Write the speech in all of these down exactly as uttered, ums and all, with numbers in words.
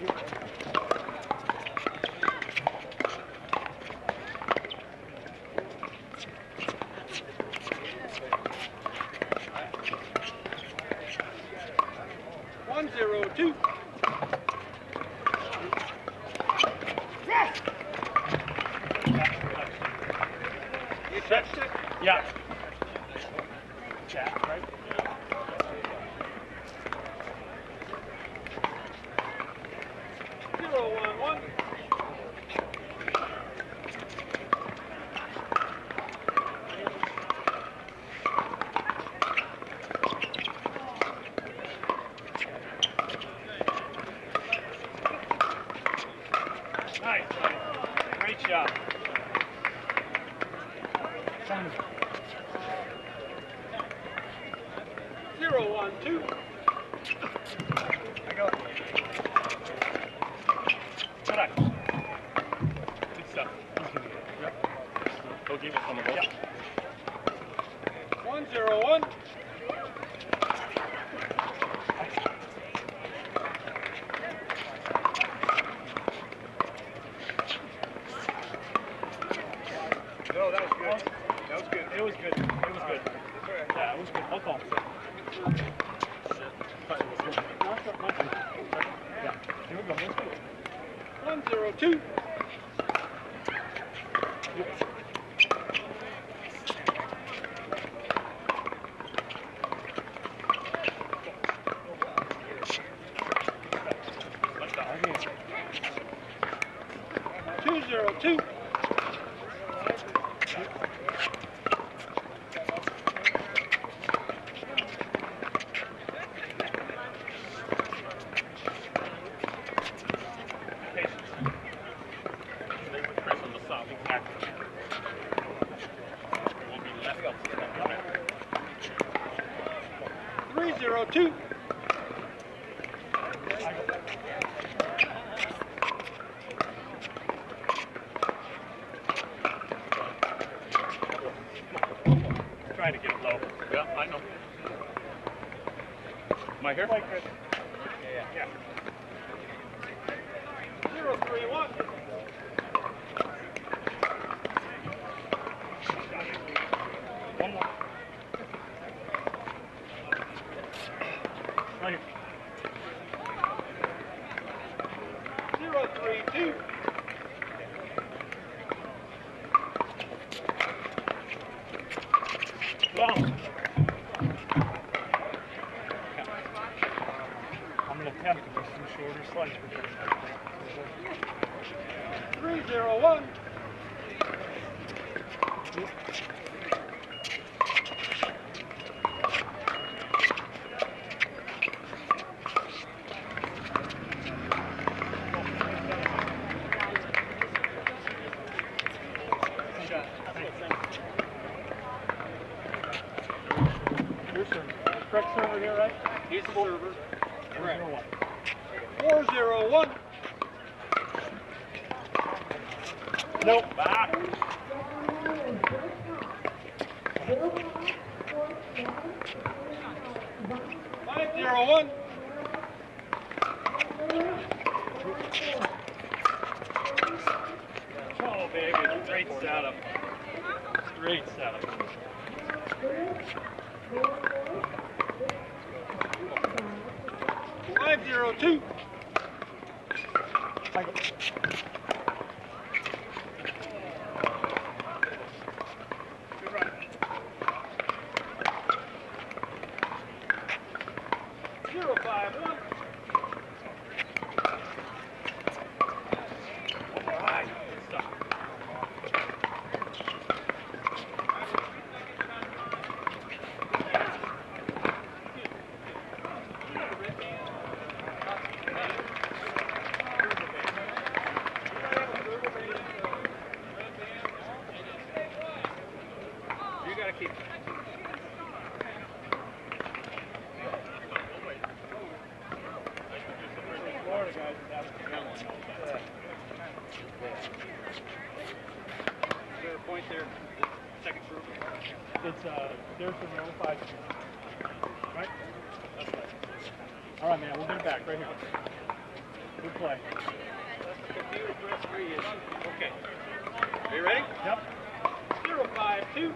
One zero two. You touched it? Yeah. Chat, right? Zero one one. Nice, buddy. Great job. Zero one two. I go. Good eye. Good stuff. Yep. Go give it some of those. Yeah. One zero one. No, that was good. That was good. It was good. It was good. Yeah, it was good. I'll call. Yeah. Here we go. One zero two. Two zero two. Three zero two. Trying to get it low. Yeah, I know. Am I here? Quite good. Yeah, yeah. Zero three one. One more. Right here. Zero three two. Long. I'm going to attempt to do some shorter slides. Three zero one. Your server. Correct server here, right? He's the server. Correct. Four zero one. Nope. Back. Five zero one. Oh, baby. Great setup. Great setup. Five zero two. Zero five one. All right. Good stuff. You gotta keep. Florida guys is having Is there a point there? Second group. It's uh, there's the row five. Right? That's right. All right, man. We'll get it back right here. Good play. Computer press three is. Okay. Are you ready? Yep. Zero five two.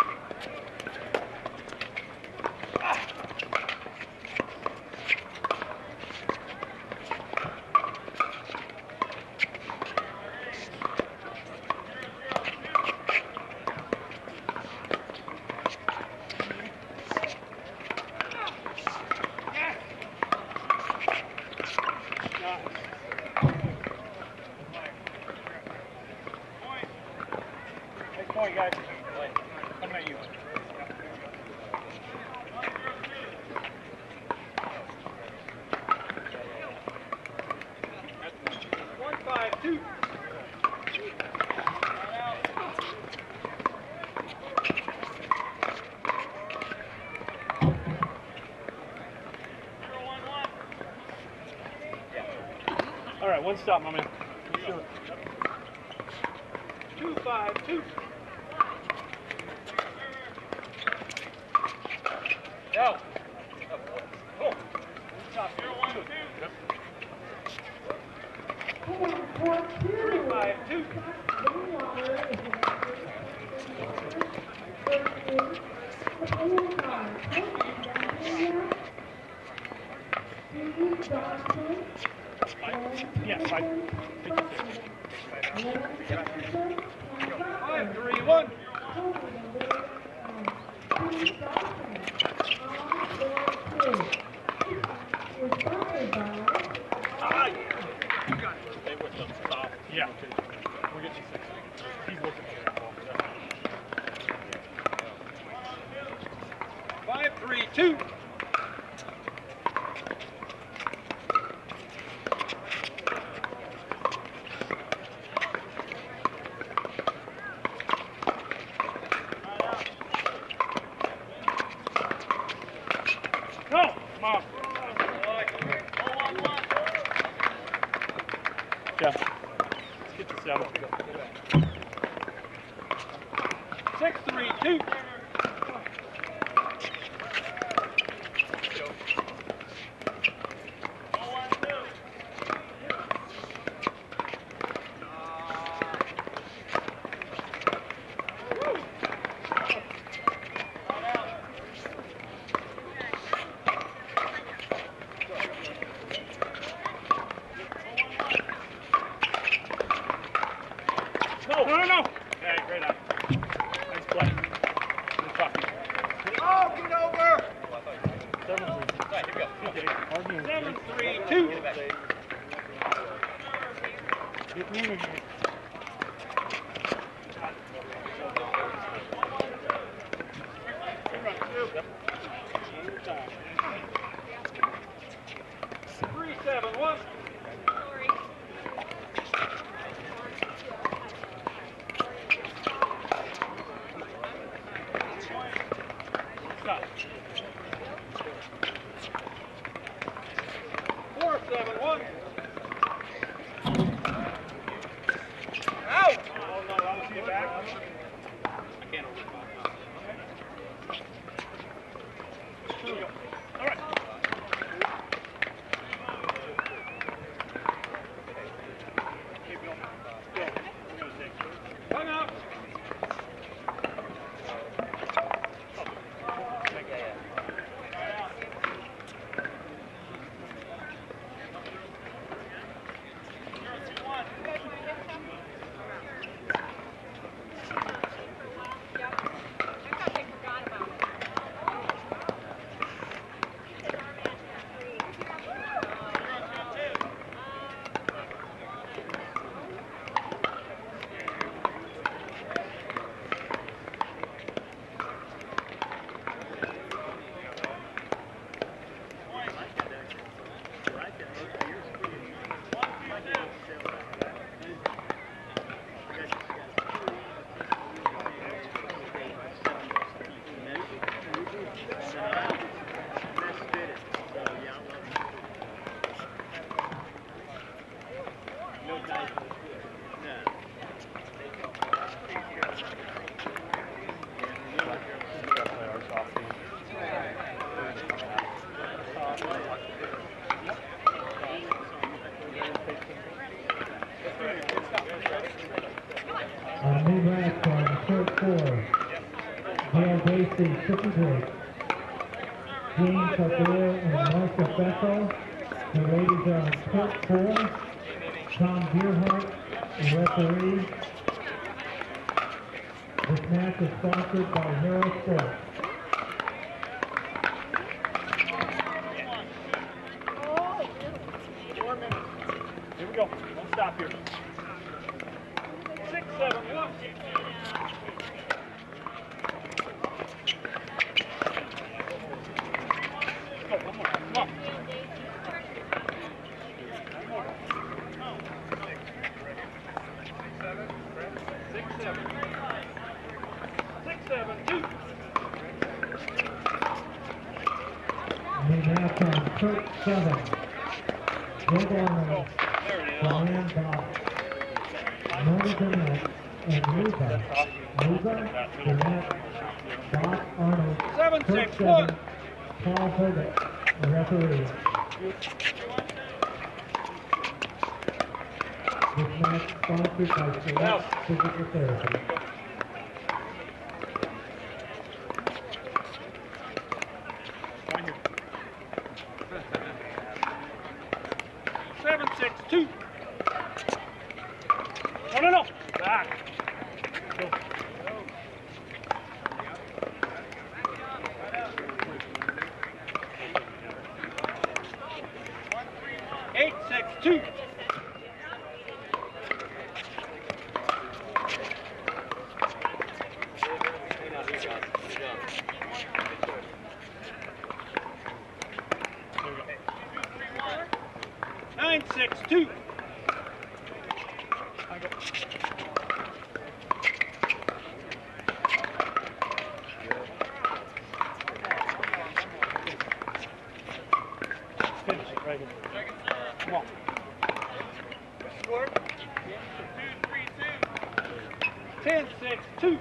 Nice point, guys. Coming at you. One five two. All right, one stop, my man. Sure. Two five two. Go. Oh. Stop. Zero one two. Three five two. Yeah, five. Five three one. Ah, you got it. Stay with them. Stop. Yeah. We're getting six. He's looking at it. Five three two. Go! Mom. Yeah. Let's get to seven. Six three two. No, no, no, no. Okay, great eye. Nice play. Good talking. Oh, get over. Seven, three. Right, here we go. Good day. Arguing. Seven three two. Get me in here. Three seven one. Stop. Four seven one. Out. Oh, no, I want to get back. I can't over five. All right. Keep going. Go. We're going to take. Hung up. Lacey Sittenberg, James Adair and Martha Bethel. The ladies are on court four. Tom Deerhart, the referee. This match is sponsored by Hero Sports. Four minutes. Here we go. Don't stop here. Six, seven, one. Go, one more. Come on. Six, seven. Six, seven, two. New match on court seven. Red Allen, Diane Bob, Mona Burnett, and Luba. Luba, Burnett, Bob Arnold, Seven, court six, seven, one. Paul Herbert, the referee. This match sponsored by Select Physical Therapy. Seven, six, two. No, no, no. Back. Go. Eight, six, two. Nine, six, two. I go. Finish it right here. Come on. Score. Two, three, two. Ten, six, two.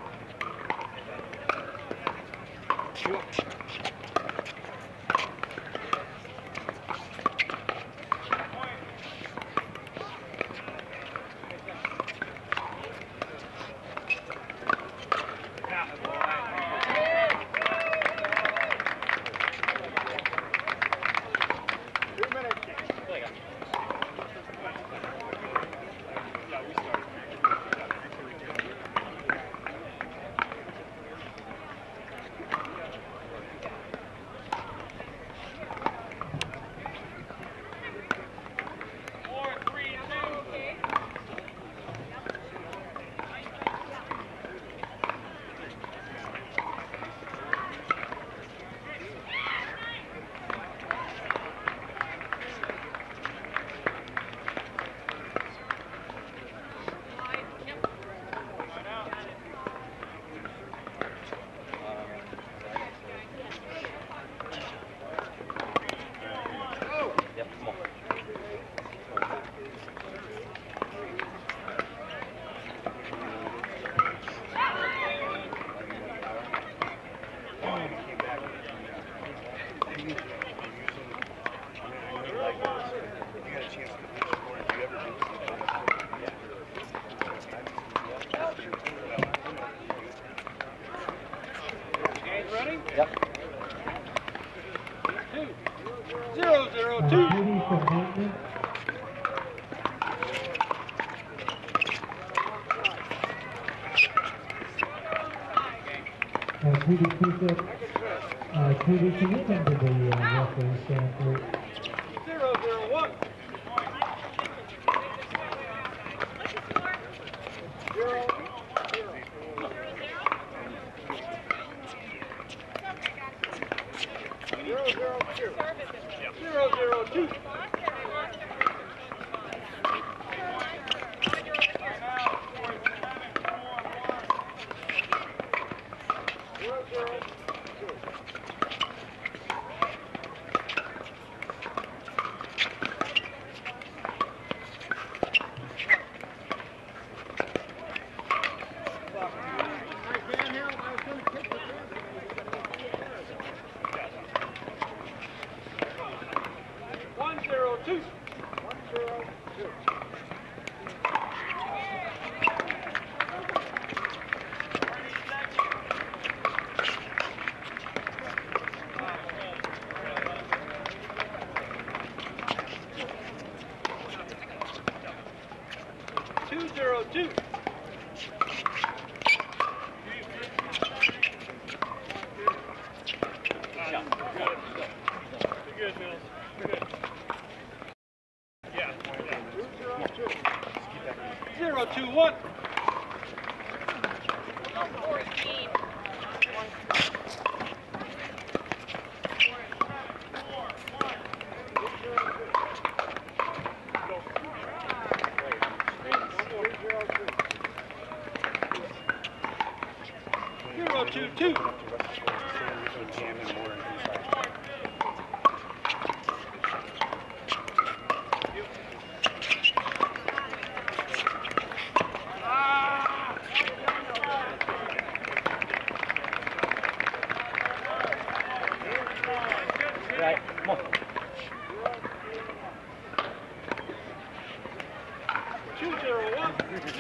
Ready? Yep. Two. Zero, zero, On two. duty for maintenance, uh, Judy Cusick, uh, Judy, can you come to the uh, referee stand, please? Zero, zero, one. Zero, zero. Zero, zero, two. Zero, zero, two. Zero, zero, two. One zero two. One zero two. two. Good, Mills. Good. Yeah. Zero, two, one. Zero, two, two. Right, come on. Two, zero, one.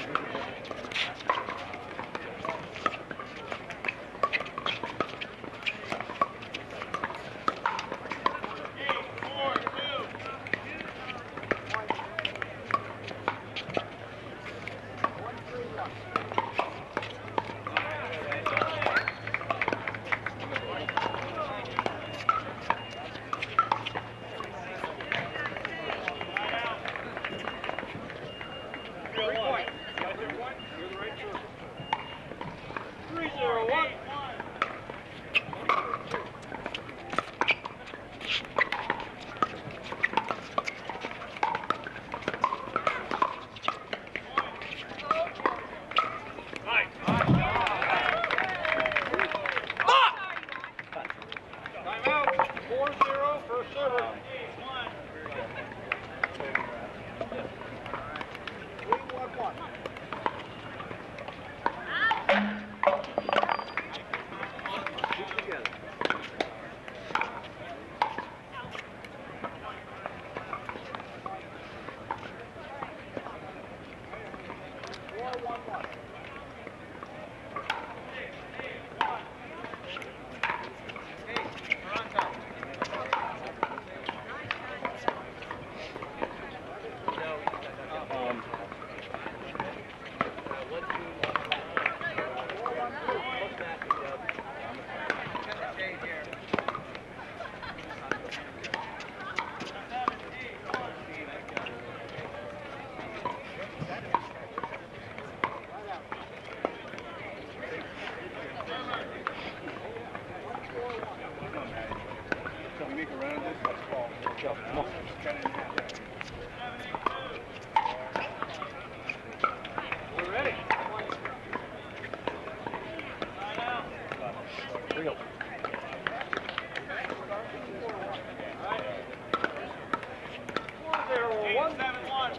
Three, zero, one. Timeout. Four, zero, first server. Three, one, one. We're ready. Here we go. Four, zero, one, seven, one.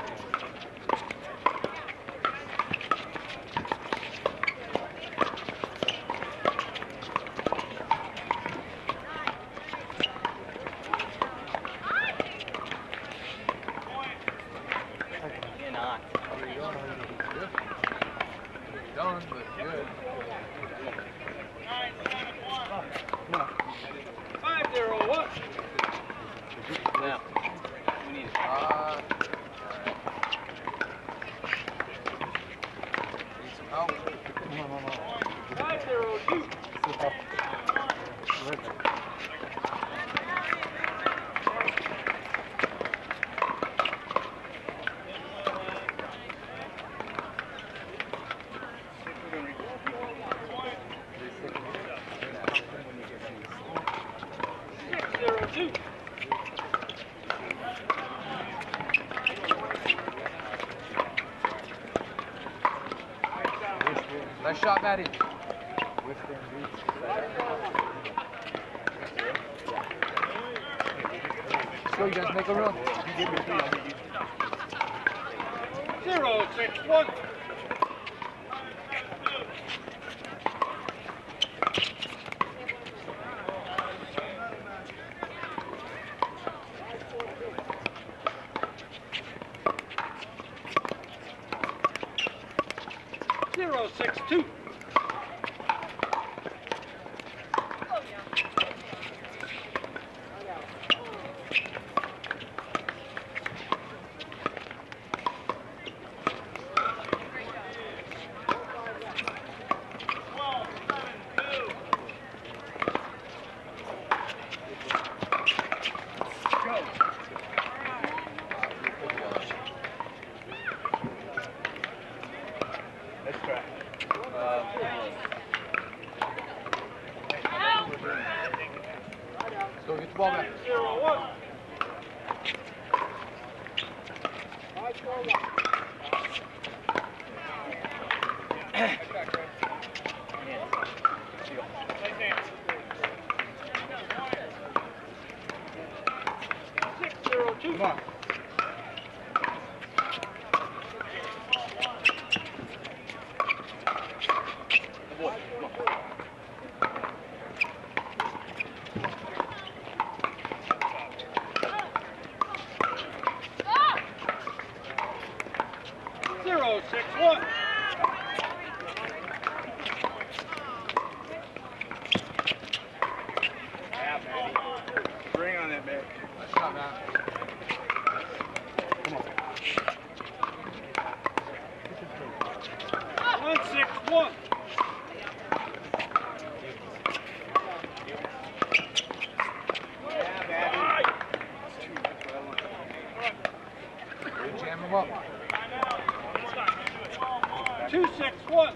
You're not. Done, but good. Nine, seven, one. Five, zero, one. Now, we need it. Uh, need some help. Five, zero, two. Six, zero, two. Nice shot, Maddie. Let's go, you guys make a run. Zero, six, one. Zero, six, two. Six zero two. Come on. Zero six one. Bring on that, man. Nice shot, Matt. One six one. Jam him up. Two six one.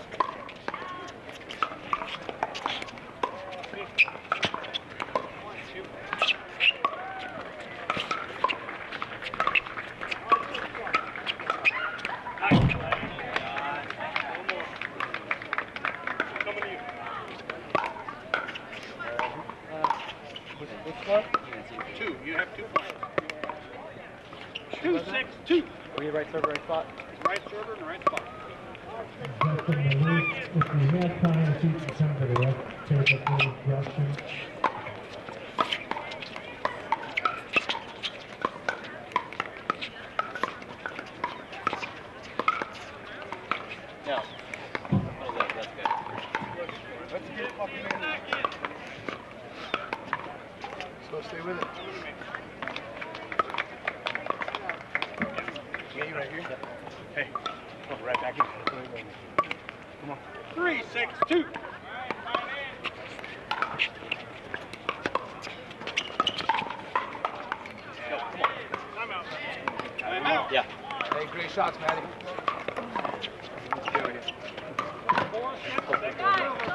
Two. You have two points. Two six two. Are you right server, right spot? Right server in the right spot. Justin Malik, if you have time, if you can come to the rest table, please, Justin. No. Oh, that, that's good. Let's get fucking in. So stay with it. Yeah, you right here? Hey, oh, right back in. Come on. Three six two. Time out. Yeah. Hey, great shots, Matty. Four six.